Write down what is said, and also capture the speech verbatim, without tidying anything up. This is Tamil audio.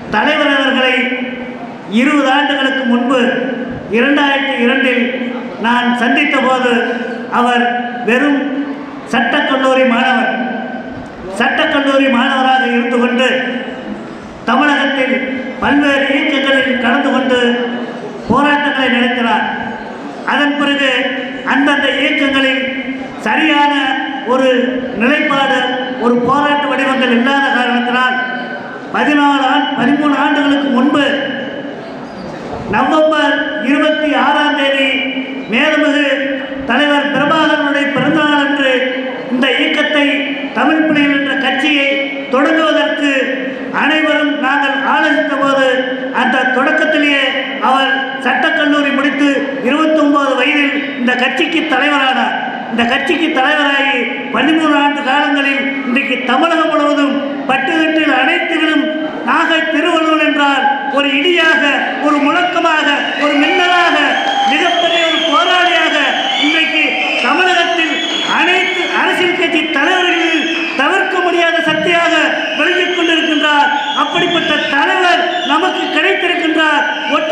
தலைவர் அவர்களை இருபது ஆண்டுகளுக்கு முன்பு இரண்டாயிரத்தி இரண்டில் நான் சந்தித்த போது அவர் வெறும் சட்டக்கல்லூரி மாணவர் சட்டக்கல்லூரி மாணவராக இருந்து கொண்டு தமிழகத்தில் பல்வேறு இயக்கங்களில் கலந்து கொண்டு போராட்டங்களை நடத்தினார். அதன் பிறகு அந்தந்த இயக்கங்களில் சரியான ஒரு நிலைப்பாடு, ஒரு போராட்ட வடிவங்கள் இல்லாத காரணத்தினால் பதினாலு ஆண்டு பதிமூணு ஆண்டுகளுக்கு முன்பு நவம்பர் இருபத்தி ஆறாம் தேதி மேதமிகு தலைவர் பிரபாகரனுடைய பிறந்தநாள் அன்று இந்த இயக்கத்தை தமிழ் புலிகள் என்ற கட்சியை தொடங்குவதற்கு அனைவரும் நாங்கள் ஆலோசித்த போது அந்த தொடக்கத்திலேயே அவர் சட்டக்கல்லூரி முடித்து இருபத்தி ஒன்பது வயதில் இந்த கட்சிக்கு தலைவரானார். இந்த கட்சிக்கு தலைவராகி பதிமூணு ஆண்டு காலங்களில் இன்றைக்கு தமிழகம் முழுவதும் பட்டுக்கட்டில் அனைத்திலும் நாகை திருவள்ளுவன் என்றால் ஒரு இடியாக, ஒரு முழக்கமாக, ஒரு மின்னலாக, மிகப்பெரிய ஒரு போராளியாக இன்றைக்கு தமிழகத்தில் அனைத்து அரசியல் கட்சி தலைவர்களில் தவிர்க்க முடியாத சக்தியாக விளங்கிக் கொண்டிருக்கின்றார். அப்படிப்பட்ட தலைவர் நமக்கு கிடைத்திருக்கின்றார்.